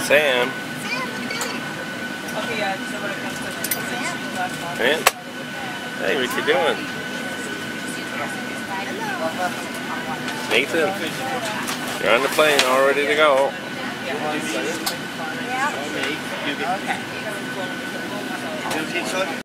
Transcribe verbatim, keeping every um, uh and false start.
Sam. Okay, yeah, so when it comes to Sam. Man. Hey, what you doing? Nathan, you're on the plane, all ready to go. Yeah. Okay.